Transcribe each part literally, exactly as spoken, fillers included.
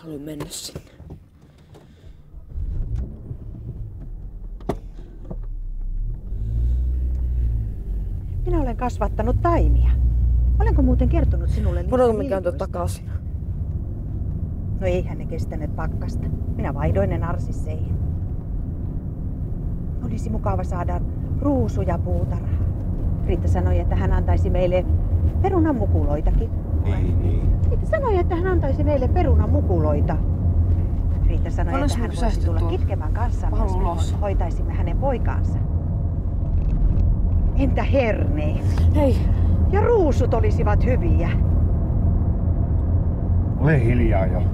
halua mennä sinne. Minä olen kasvattanut taimia. Olenko muuten kertonut sinulle? Voidaanko me kääntyä takaisin? No eihän ne kestäneet pakkasta. Minä vaihdoin ne narsisseihin. Olisi mukava saada ruusuja puutarhaa. Riitta sanoi, että hän antaisi meille perunamukuloitakin. Niin, niin. Riitta sanoi, että hän antaisi meille perunamukuloita. Riitta sanoi, Paljon että hän sinun voisi tulla tuolla? kitkemään kanssamme, Pahan jos me ulos. hoitaisimme hänen poikaansa. Entä herneet? Hei! Ja ruusut olisivat hyviä. Ole hiljaa jo.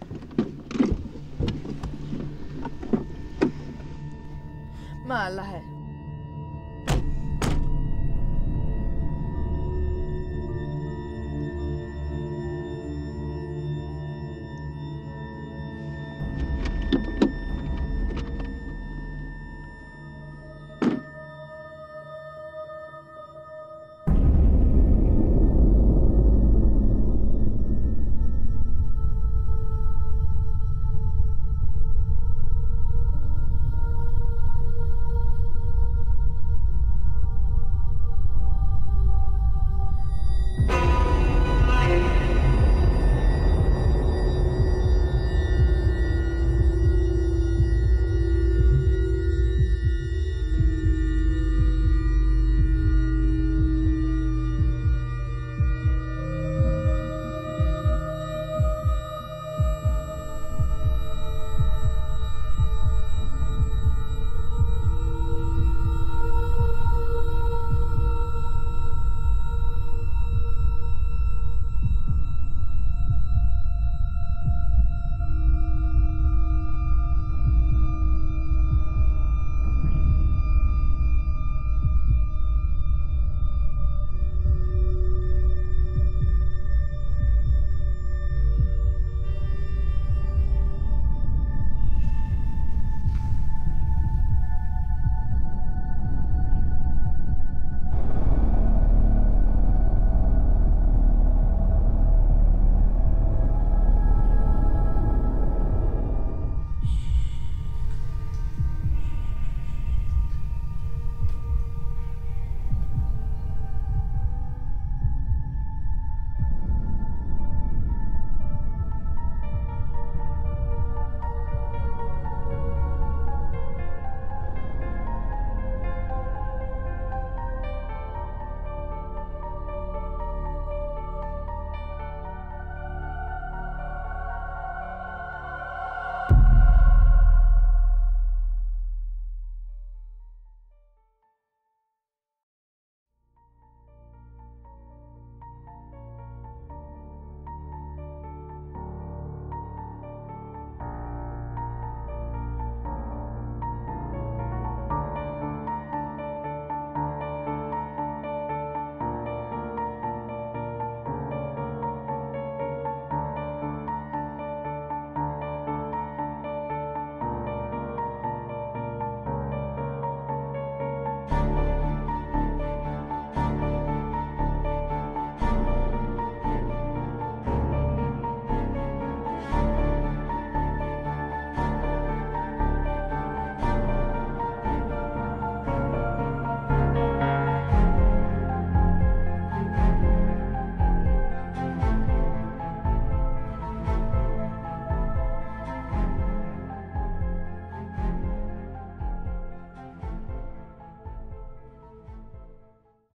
Mä en lähde.